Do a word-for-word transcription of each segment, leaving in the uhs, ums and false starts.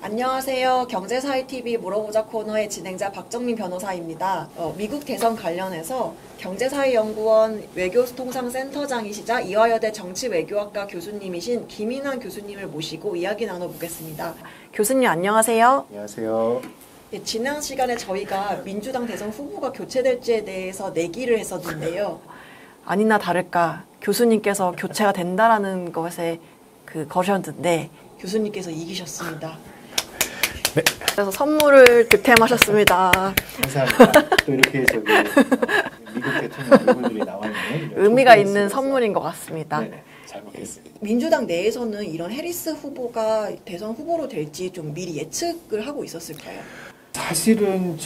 안녕하세요. 경제사회티비 물어보자 코너의 진행자 박정민 변호사입니다. 어, 미국 대선 관련해서 경제사회연구원 외교통상센터장이시자 이화여대 정치외교학과 교수님이신 김인환 교수님을 모시고 이야기 나눠보겠습니다. 교수님 안녕하세요. 안녕하세요. 예, 지난 시간에 저희가 민주당 대선 후보가 교체될지에 대해서 내기를 했었는데요. 아니나 다를까 교수님께서 교체가 된다라는 것에 그 거셨는데 교수님께서 이기셨습니다. 네. 그래서 선물을 득템하셨습니다. 감사합니다. 또 이렇게 저기 미국 대통령 얼굴들이 나와 있는 의미가 있는 선물인 것 같습니다. 네네, 잘 먹겠습니다. 민주당 내에서는 이런 해리스 후보가 대선 후보로 될지 좀 미리 예측을 하고 있었을까요? 사실은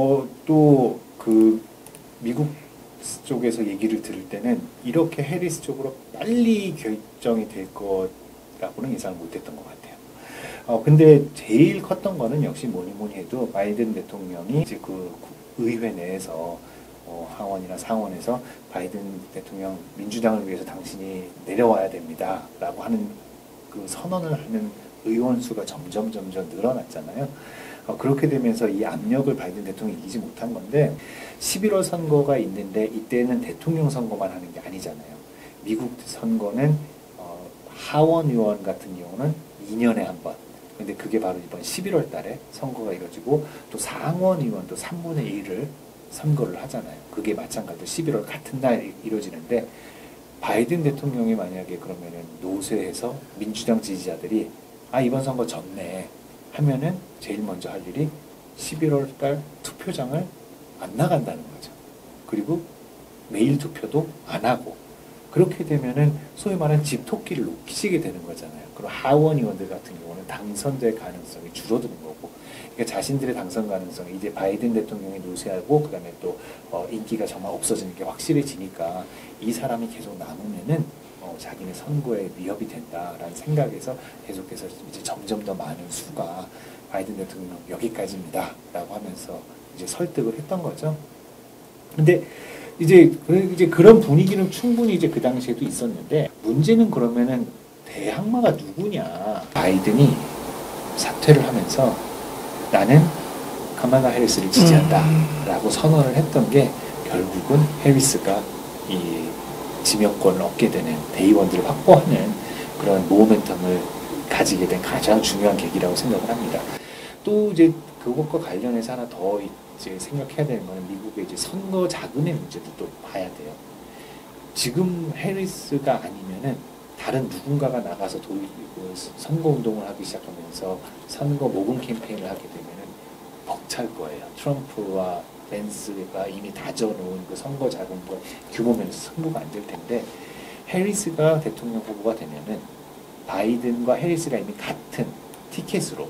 저도 그 미국 쪽에서 얘기를 들을 때는 이렇게 해리스 쪽으로 빨리 결정이 될 거라고는 예상을 못했던 것 같아요. 어 근데 제일 컸던 거는 역시 뭐니 뭐니 해도 바이든 대통령이 이제 그 의회 내에서 어, 하원이나 상원에서 바이든 대통령 민주당을 위해서 당신이 내려와야 됩니다라고 하는 그 선언을 하는 의원 수가 점점 점점 늘어났잖아요. 어, 그렇게 되면서 이 압력을 바이든 대통령이 이기지 못한 건데 십일월 선거가 있는데 이때는 대통령 선거만 하는 게 아니잖아요. 미국 선거는 어, 하원 의원 같은 경우는 이 년에 한 번. 근데 그게 바로 이번 십일월 달에 선거가 이루어지고 또 상원 의원도 삼분의 일을 선거를 하잖아요. 그게 마찬가지로 십일월 같은 날 이루어지는데 바이든 대통령이 만약에 그러면은 노쇠해서 민주당 지지자들이 아 이번 선거 졌네 하면은 제일 먼저 할 일이 십일월 달 투표장을 안 나간다는 거죠. 그리고 메일 투표도 안 하고 그렇게 되면은 소위 말하는 집토끼를 놓치게 되는 거잖아요. 그리고 하원 의원들 같은 경우는 당선될 가능성이 줄어드는 거고, 그러니까 자신들의 당선 가능성이 이제 바이든 대통령이 노쇠하고 그다음에 또 어, 인기가 정말 없어지는 게 확실해지니까 이 사람이 계속 남으면은 어, 자기네 선거에 위협이 된다라는 생각에서 계속해서 이제 점점 더 많은 수가 바이든 대통령 여기까지입니다라고 하면서 이제 설득을 했던 거죠. 근데 이제 그 이제 그런 분위기는 충분히 이제 그 당시에도 있었는데 문제는 그러면은 대항마가 누구냐? 바이든이 사퇴를 하면서 나는 카말라 해리스를 지지한다라고 선언을 했던 게 결국은 해리스가 이 지명권을 얻게 되는 대의원들을 확보하는 그런 모멘텀을 가지게 된 가장 중요한 계기라고 생각을 합니다. 또 이제 그것과 관련해서 하나 더 이제 생각해야 되는 거는 미국의 이제 선거 자금의 문제도 또 봐야 돼요. 지금 해리스가 아니면은 다른 누군가가 나가서 도입, 그 선거 운동을 하기 시작하면서 선거 모금 캠페인을 하게 되면은 벅찰 거예요. 트럼프와 벤스가 이미 다져놓은 그 선거 자금과 규모면에서 승부가 안 될 텐데 해리스가 대통령 후보가 되면은 바이든과 해리스가 이미 같은 티켓으로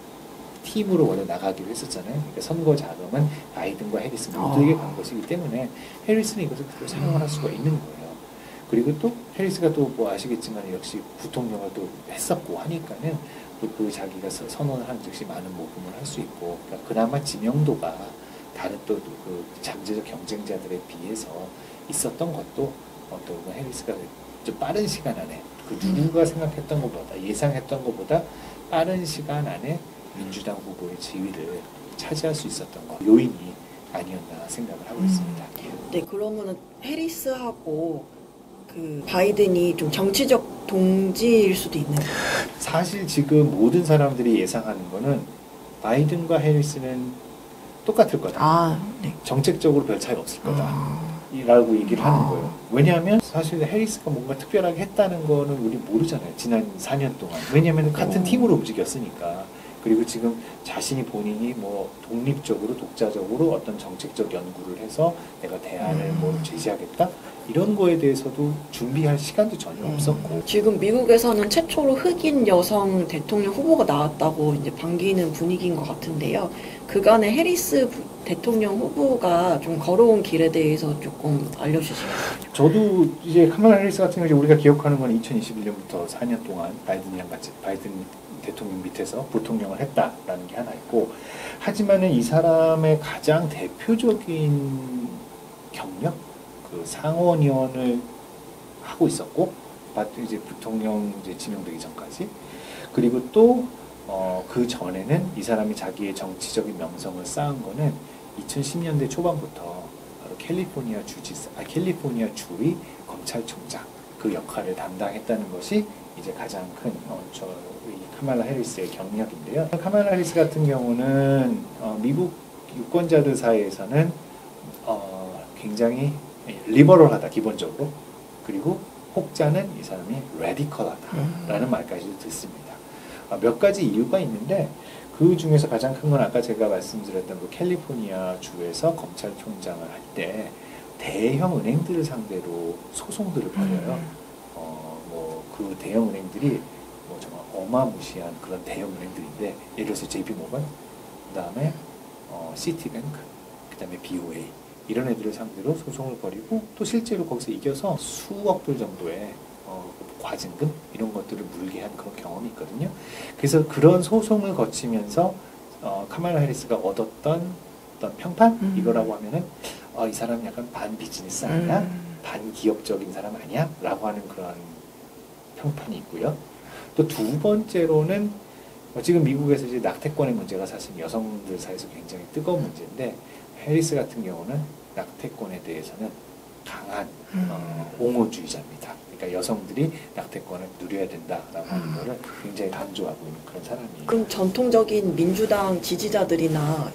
팀으로 원래 나가기로 했었잖아요. 그러니까 선거 자금은 바이든과 해리스 모두에게 간 것이기 때문에 해리스는 이것을 그대로 사용할 수가 있는 거예요. 그리고 또 해리스가 또 뭐 아시겠지만 역시 부통령을 또 했었고 하니까는 또 그 자기가 선언을 한 즉시 많은 모금을 할 수 있고 그러니까 그나마 지명도가 다른 또 그 잠재적 경쟁자들에 비해서 있었던 것도 어떤 해리스가 좀 빠른 시간 안에 그 누구가 생각했던 것보다 예상했던 것보다 빠른 시간 안에 민주당 후보의 지위를 차지할 수 있었던 것 요인이 아니었나 생각을 하고 있습니다. 네, 그러면은 해리스하고 그 바이든이 좀 정치적 동지일 수도 있는 거예요. 사실 지금 모든 사람들이 예상하는 거는 바이든과 해리스는 똑같을 거다. 아, 네. 정책적으로 별 차이 없을 거다. 아. 라고 얘기를 하는 아. 거예요. 왜냐하면 사실 해리스가 뭔가 특별하게 했다는 거는 우리 모르잖아요. 지난 사 년 동안. 왜냐하면 같은 어. 팀으로 움직였으니까. 그리고 지금 자신이 본인이 뭐 독립적으로 독자적으로 어떤 정책적 연구를 해서 내가 대안을 음. 뭐 제시하겠다 이런 거에 대해서도 준비할 시간도 전혀 음. 없었고 지금 미국에서는 최초로 흑인 여성 대통령 후보가 나왔다고 이제 반기는 분위기인 것 같은데요. 그간의 해리스 대통령 후보가 좀 걸어온 길에 대해서 조금 알려주시겠어요? 저도 이제 카말라 해리스 같은 경우 우리가 기억하는 건 이천이십일 년부터 사 년 동안 바이든이랑 같이 바이든 대통령 밑에서 부통령을 했다라는 게 하나 있고 하지만은 이 사람의 가장 대표적인 경력 그 상원의원을 하고 있었고 이제 부통령 이제 지명되기 전까지 그리고 또 어, 그 전에는 이 사람이 자기의 정치적인 명성을 쌓은 거는 이천십 년대 초반부터 바로 캘리포니아 주지, 아, 캘리포니아 주의 검찰총장 그 역할을 담당했다는 것이 이제 가장 큰 어, 저희 카말라 해리스의 경력인데요. 카말라 해리스 같은 경우는 어, 미국 유권자들 사이에서는 어, 굉장히 리버럴하다 기본적으로, 그리고 혹자는 이 사람이 레디컬하다라는 음. 말까지도 듣습니다. 어, 몇 가지 이유가 있는데 그 중에서 가장 큰 건 아까 제가 말씀드렸던 그 캘리포니아 주에서 검찰총장을 할 때 대형 은행들을 상대로 소송들을 벌여요. 음. 어, 뭐 그 대형 은행들이 뭐 정말 어마무시한 그런 대형 은행들인데, 예를 들어서 제이피모건, 그 다음에 어, 시티뱅크, 그 다음에 비오에이 이런 애들을 상대로 소송을 벌이고 또 실제로 거기서 이겨서 수억 불 정도의 어, 과징금 이런 것들을 물게 한 그런 경험이 있거든요. 그래서 그런 소송을 거치면서 어, 카말라 해리스가 얻었던 어떤 평판 음. 이거라고 하면은 어, 이 사람 약간 반 비즈니스 아니야? 음. 반 기업적인 사람 아니야? 라고 하는 그런 평판이 있고요. 또 두 번째로는 어, 지금 미국에서 이제 낙태권의 문제가 사실 여성들 사이에서 굉장히 뜨거운 문제인데, 해리스 같은 경우는 낙태권에 대해서는 강한 음. 어, 옹호주의자입니다. 그러니까 여성들이 낙태권을 누려야 된다라고 하는 음. 거를 굉장히 강조하고 있는 그런 사람이에요. 그럼 전통적인 민주당 지지자들이나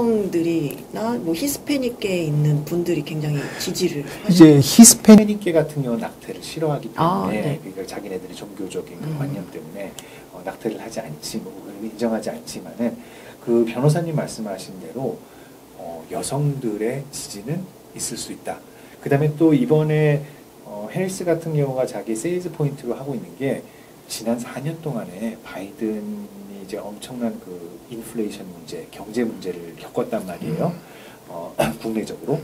여성들이나 뭐 히스패닉계에 있는 분들이 굉장히 지지를 이제 히스패닉계 같은 경우는 낙태를 싫어하기 때문에 아, 네. 그러니까 자기네들이 종교적인 그 음. 관념 때문에 어, 낙태를 하지 않지, 뭐, 인정하지 않지만은 그 변호사님 말씀하신 대로 어, 여성들의 지지는 있을 수 있다. 그 다음에 또 이번에 어, 해리스 같은 경우가 자기 세일즈 포인트로 하고 있는 게 지난 사 년 동안에 바이든이 이제 엄청난 그 인플레이션 문제, 경제 문제를 겪었단 말이에요. 어, 국내적으로.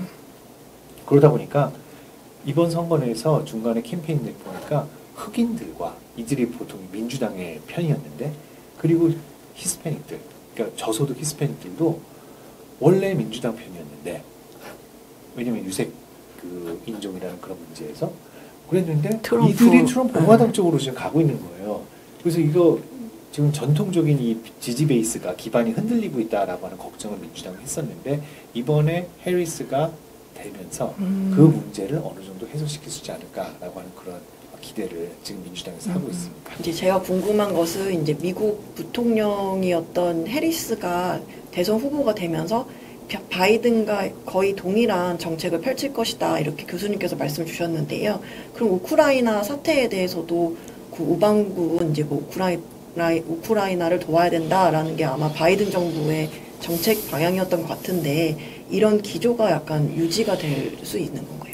그러다 보니까 이번 선거에서 중간에 캠페인을 보니까 흑인들과 이들이 보통 민주당의 편이었는데, 그리고 히스패닉들, 그러니까 저소득 히스패닉들도 원래 민주당 편이었는데, 왜냐면 유색 그 인종이라는 그런 문제에서 그랬는데 트럼프. 이들이 트럼프 공화당 쪽으로 지금 가고 있는 거예요. 그래서 이거 지금 전통적인 이 지지 베이스가 기반이 흔들리고 있다라고 하는 걱정을 민주당이 했었는데, 이번에 해리스가 되면서 음. 그 문제를 어느 정도 해소시킬 수 있지 않을까라고 하는 그런 기대를 지금 민주당에서 음. 하고 있습니다. 이제 제가 궁금한 것은 이제 미국 부통령이었던 해리스가 대선 후보가 되면서 바이든과 거의 동일한 정책을 펼칠 것이다, 이렇게 교수님께서 말씀 주셨는데요. 그럼 우크라이나 사태에 대해서도 그 우방국은 이제 뭐 우크라이, 우크라이나를 도와야 된다라는 게 아마 바이든 정부의 정책 방향이었던 것 같은데, 이런 기조가 약간 유지가 될 수 있는 건가요?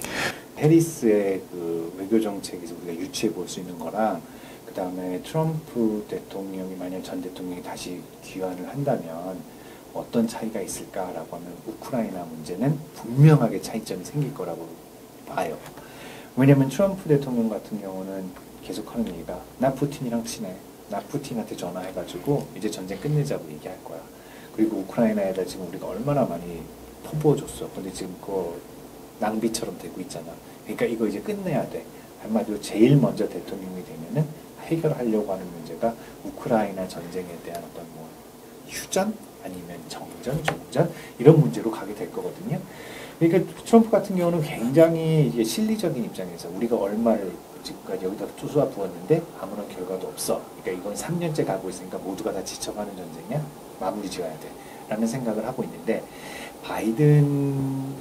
해리스의 그 외교 정책에서 우리가 유추해 볼 수 있는 거랑, 그 다음에 트럼프 대통령이 만약 전 대통령이 다시 귀환을 한다면 어떤 차이가 있을까라고 하면 우크라이나 문제는 분명하게 차이점이 생길 거라고 봐요. 왜냐하면 트럼프 대통령 같은 경우는 계속하는 얘기가 나 푸틴이랑 친해. 나 푸틴한테 전화해가지고 이제 전쟁 끝내자고 얘기할 거야. 그리고 우크라이나에다 지금 우리가 얼마나 많이 퍼부어줬어. 근데 지금 그거 낭비처럼 되고 있잖아. 그러니까 이거 이제 끝내야 돼. 한마디로 제일 먼저 대통령이 되면은 해결하려고 하는 문제가 우크라이나 전쟁에 대한 어떤 뭐 휴전? 아니면 정전, 종전 이런 문제로 가게 될 거거든요. 그러니까 트럼프 같은 경우는 굉장히 이제 실리적인 입장에서 우리가 얼마를 지금까지 여기다 쏟아 부었는데 아무런 결과도 없어. 그러니까 이건 삼 년째 가고 있으니까 모두가 다 지쳐가는 전쟁이야. 마무리 지어야 돼. 라는 생각을 하고 있는데, 바이든의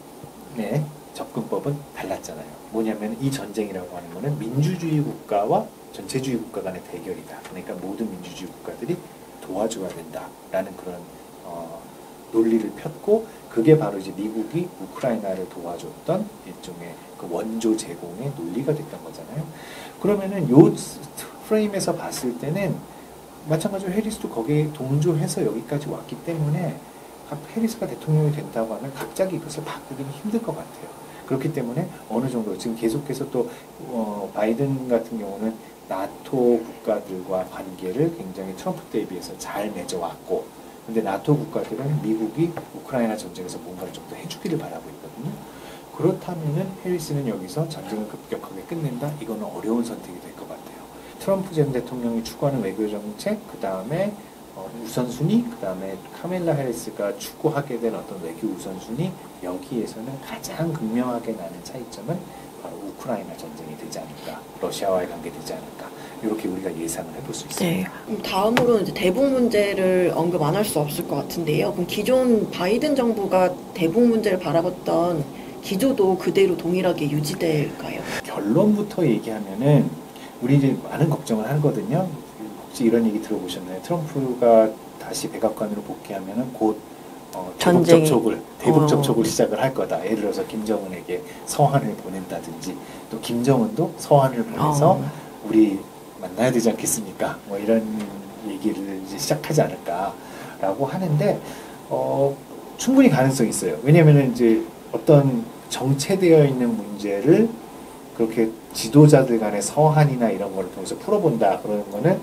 접근법은 달랐잖아요. 뭐냐면 이 전쟁이라고 하는 거는 민주주의 국가와 전체주의 국가 간의 대결이다. 그러니까 모든 민주주의 국가들이 도와줘야 된다라는 그런 어, 논리를 폈고, 그게 바로 이제 미국이 우크라이나를 도와줬던 일종의 그 원조 제공의 논리가 됐던 거잖아요. 그러면은 요 프레임에서 봤을 때는 마찬가지로 해리스도 거기에 동조해서 여기까지 왔기 때문에 해리스가 대통령이 된다고 하면 갑자기 이것을 바꾸기는 힘들 것 같아요. 그렇기 때문에 어느 정도 지금 계속해서 또 어, 바이든 같은 경우는 나토 국가들과 관계를 굉장히 트럼프 때에 비해서 잘 맺어왔고, 근데 나토 국가들은 미국이 우크라이나 전쟁에서 뭔가를 좀 더 해주기를 바라고 있거든요. 그렇다면은 해리스는 여기서 전쟁을 급격하게 끝낸다? 이거는 어려운 선택이 될 것 같아요. 트럼프 전 대통령이 추구하는 외교 정책, 그 다음에 어, 우선순위, 그 다음에 카멜라 해리스가 추구하게 된 어떤 외교 우선순위, 여기에서는 가장 극명하게 나는 차이점은 바로 우크라이나 전쟁이 되지 않을까, 러시아와의 관계 되지 않을까, 이렇게 우리가 예상을 해볼 수 있습니다. 네. 그럼 다음으로는 이제 대북 문제를 언급 안 할 수 없을 것 같은데요. 그럼 기존 바이든 정부가 대북 문제를 바라봤던 기조도 그대로 동일하게 유지될까요? 결론부터 얘기하면은 우리 이제 많은 걱정을 하거든요. 혹시 이런 얘기 들어보셨나요? 트럼프가 다시 백악관으로 복귀하면은 곧 어, 대북 전쟁이- 접촉을 대북 어. 접촉을 시작을 할 거다. 예를 들어서 김정은에게 서한을 보낸다든지, 또 김정은도 서한을 보내서 어. 우리 만나야 되지 않겠습니까? 뭐 이런 얘기를 이제 시작하지 않을까라고 하는데 어, 충분히 가능성이 있어요. 왜냐하면 이제 어떤 정체되어 있는 문제를 그렇게 지도자들 간의 서한이나 이런 걸 통해서 풀어본다 그러는 거는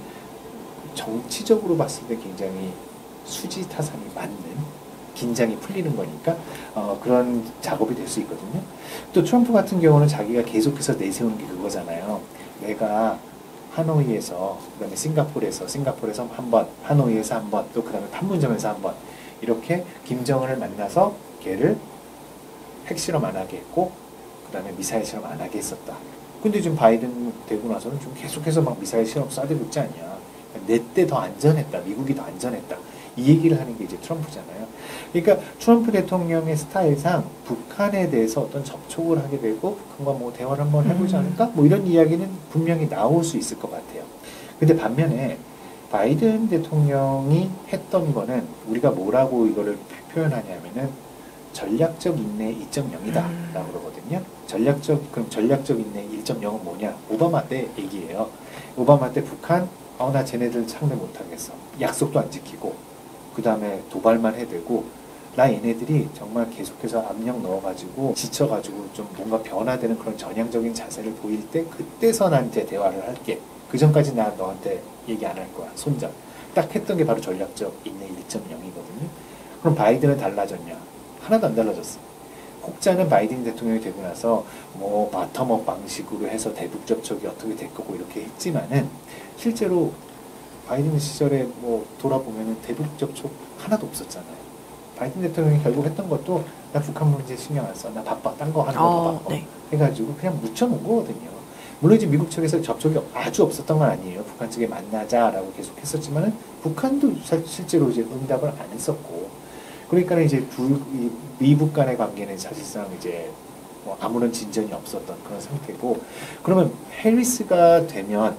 정치적으로 봤을 때 굉장히 수지타산이 맞는, 긴장이 풀리는 거니까 어, 그런 작업이 될 수 있거든요. 또 트럼프 같은 경우는 자기가 계속해서 내세우는 게 그거잖아요. 내가 하노이에서, 그다음에 싱가포르에서, 싱가포르에서 한 번, 하노이에서 한 번, 또 그다음에 판문점에서 한 번, 이렇게 김정은을 만나서 걔를 핵실험 안 하게 했고, 그 다음에 미사일 실험 안 하게 했었다. 근데 지금 바이든 되고 나서는 좀 계속해서 막 미사일 실험 쏴대고 있지 않냐. 내 때 더 안전했다. 미국이 더 안전했다. 이 얘기를 하는 게 이제 트럼프잖아요. 그러니까 트럼프 대통령의 스타일상 북한에 대해서 어떤 접촉을 하게 되고 북한과 뭐 대화를 한번 해보지 않을까? 뭐 이런 이야기는 분명히 나올 수 있을 것 같아요. 근데 반면에 바이든 대통령이 했던 거는 우리가 뭐라고 이거를 표현하냐면은 전략적 인내 이 점 영이다 라고 그러거든요. 전략적, 그럼 전략적 인내 일 점 영은 뭐냐? 오바마 때 얘기예요. 오바마 때 북한, 어, 나 쟤네들 상대 못하겠어. 약속도 안 지키고, 그 다음에 도발만 해대고, 나 얘네들이 정말 계속해서 압력 넣어가지고, 지쳐가지고 좀 뭔가 변화되는 그런 전향적인 자세를 보일 때, 그때서 나한테 대화를 할게. 그 전까지 나 너한테 얘기 안 할 거야. 손절. 딱 했던 게 바로 전략적 인내 일 점 영이거든요. 그럼 바이든은 달라졌냐? 하나도 안 달라졌어. 혹자는 바이든 대통령이 되고 나서 뭐 바텀업 방식으로 해서 대북 접촉이 어떻게 될 거고 이렇게 했지만은 실제로 바이든 시절에 뭐 돌아보면은 대북 접촉 하나도 없었잖아요. 바이든 대통령이 결국 했던 것도 나 북한 문제 신경 안 써. 나 바빠. 딴 거 하는 거 더 어, 바빠. 네. 해가지고 그냥 묻혀놓은 거거든요. 물론 이제 미국 측에서 접촉이 아주 없었던 건 아니에요. 북한 측에 만나자라고 계속 했었지만은 북한도 사- 실제로 이제 응답을 안 했었고, 그러니까 이제 두, 이 미북 간의 관계는 사실상 이제 뭐 아무런 진전이 없었던 그런 상태고, 그러면 해리스가 되면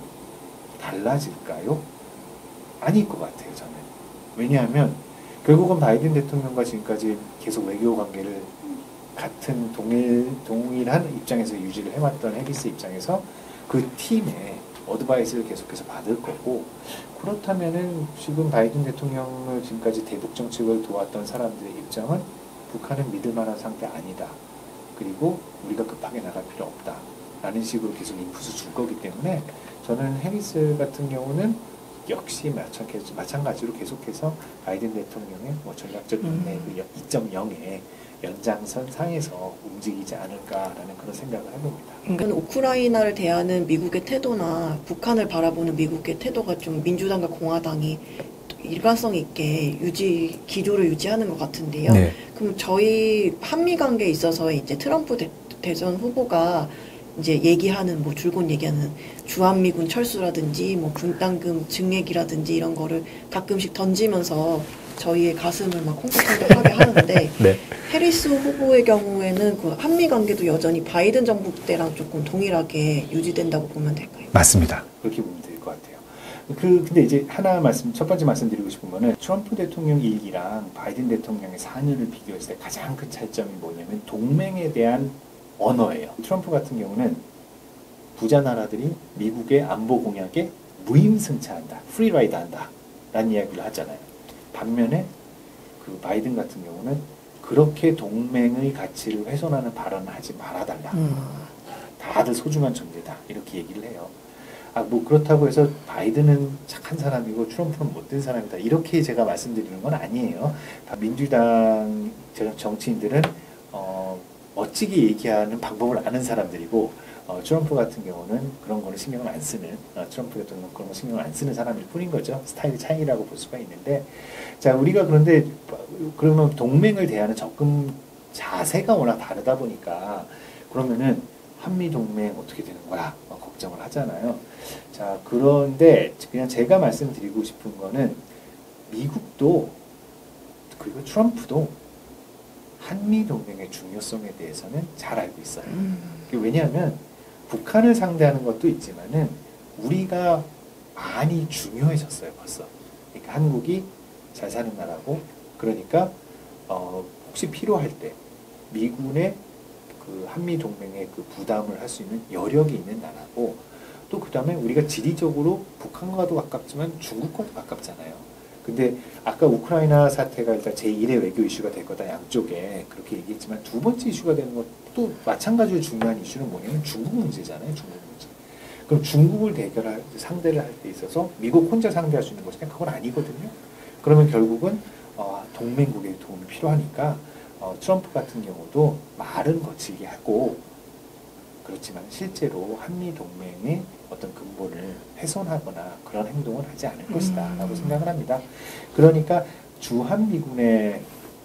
달라질까요? 아닐 것 같아요, 저는. 왜냐하면 결국은 바이든 대통령과 지금까지 계속 외교 관계를 같은 동일, 동일한 입장에서 유지를 해왔던 해리스 입장에서 그 팀의 어드바이스를 계속해서 받을 거고, 그렇다면은 지금 바이든 대통령을 지금까지 대북 정책을 도왔던 사람들의 입장은 북한은 믿을 만한 상태 아니다. 그리고 우리가 급하게 나갈 필요 없다. 라는 식으로 계속 인풋을 줄 거기 때문에 저는 해리스 같은 경우는 역시 마찬가지, 마찬가지로 계속해서 바이든 대통령의 뭐 전략적 인내 음. 이 점 영의 연장선 상에서 움직이지 않을까라는 그런 생각을 해봅니다. 그러니까 우크라이나를 대하는 미국의 태도나 북한을 바라보는 미국의 태도가 좀 민주당과 공화당이 일관성 있게 유지 기조를 유지하는 것 같은데요. 네. 그럼 저희 한미 관계에 있어서 이제 트럼프 대, 대선 후보가 이제 얘기하는 뭐 줄곧 얘기하는 주한미군 철수라든지 뭐 분담금 증액이라든지 이런 거를 가끔씩 던지면서 저희의 가슴을 막 콩닥콩닥하게 하는데 네. 해리스 후보의 경우에는 그 한미 관계도 여전히 바이든 정부 때랑 조금 동일하게 유지된다고 보면 될까요? 맞습니다. 그렇게 보면 될 것 같아요. 그 근데 이제 하나 말씀 첫 번째 말씀드리고 싶은 거는 트럼프 대통령 일기랑 바이든 대통령의 사 년을 비교했을 때 가장 큰 차이점이 뭐냐면 동맹에 대한 언어예요. 트럼프 같은 경우는 부자 나라들이 미국의 안보 공약에 무임승차한다, 프리라이드 한다 라는 이야기를 하잖아요. 반면에 그 바이든 같은 경우는 그렇게 동맹의 가치를 훼손하는 발언을 하지 말아달라. 음. 다들 소중한 존재다. 이렇게 얘기를 해요. 아, 뭐 그렇다고 해서 바이든은 착한 사람이고 트럼프는 못된 사람이다. 이렇게 제가 말씀드리는 건 아니에요. 민주당 정치인들은 어, 멋지게 얘기하는 방법을 아는 사람들이고 어, 트럼프 같은 경우는 그런 거는 신경을 안 쓰는, 어, 트럼프 같은 경우는 그런 거 신경을 안 쓰는 사람일 뿐인 거죠. 스타일 차이라고 볼 수가 있는데, 자, 우리가 그런데 그러면 동맹을 대하는 접근 자세가 워낙 다르다 보니까 그러면은 한미 동맹 어떻게 되는 거야? 막 걱정을 하잖아요. 자, 그런데 그냥 제가 말씀드리고 싶은 거는 미국도 그리고 트럼프도 한미 동맹의 중요성에 대해서는 잘 알고 있어요. 음. 왜냐하면 북한을 상대하는 것도 있지만은 우리가 많이 중요해졌어요, 벌써. 그러니까 한국이 잘 사는 나라고, 그러니까 어, 혹시 필요할 때 미군의 그 한미 동맹의 그 부담을 할 수 있는 여력이 있는 나라고, 또 그 다음에 우리가 지리적으로 북한과도 가깝지만 중국과도 가깝잖아요. 근데 아까 우크라이나 사태가 일단 제일의 외교 이슈가 될 거다, 양쪽에 그렇게 얘기했지만, 두 번째 이슈가 되는 것도 마찬가지로 중요한 이슈는 뭐냐면 중국 문제잖아요. 중국 문제. 그럼 중국을 대결할 상대를 할 때 있어서 미국 혼자 상대할 수 있는 것이 그건 아니거든요. 그러면 결국은 어, 동맹국의 도움이 필요하니까 어, 트럼프 같은 경우도 말은 거칠게 하고, 그렇지만 실제로 한미 동맹의 어떤 근본을 훼손하거나 그런 행동을 하지 않을 음. 것이다 라고 생각을 합니다. 그러니까 주한미군의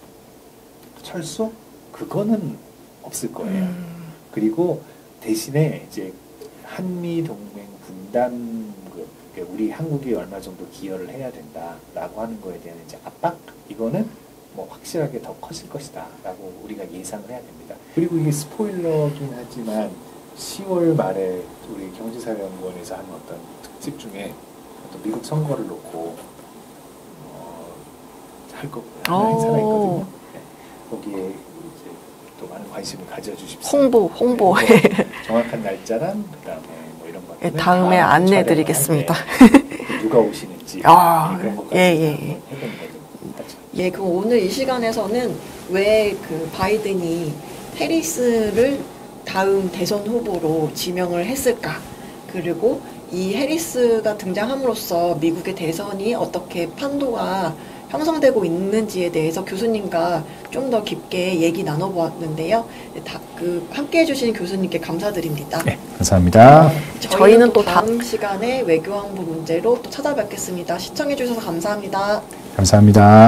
철수? 그거는 없을 거예요. 음. 그리고 대신에 이제 한미 동맹 분담, 그, 그러니까 우리 한국이 얼마 정도 기여를 해야 된다라고 하는 거에 대한 이제 압박? 이거는 뭐 확실하게 더 커질 것이다 라고 우리가 예상을 해야 됩니다. 그리고 이게 스포일러긴 하지만 시월 말에 우리 경제사회연구원에서 하는 어떤 특집 중에 어떤 미국 선거를 놓고 어, 할 거, 하는 행사가 있거든요. 네. 거기에 이제 또 많은 관심을 가져주십시오. 홍보, 홍보. 네. 정확한 날짜랑 그다음에 뭐 이런 것들 네, 다음에 안내해드리겠습니다. 누가 오시는지 아, 그런 것까지 예, 예, 예. 해보는 거죠. 예, 그럼 오늘 이 시간에서는 왜 그 바이든이 해리스를 다음 대선 후보로 지명을 했을까? 그리고 이 해리스가 등장함으로써 미국의 대선이 어떻게 판도가 형성되고 있는지에 대해서 교수님과 좀 더 깊게 얘기 나눠보았는데요. 다 그 함께 해주신 교수님께 감사드립니다. 네, 감사합니다. 저희는 또 다음 시간에 외교안보 문제로 또 찾아뵙겠습니다. 시청해주셔서 감사합니다. 감사합니다.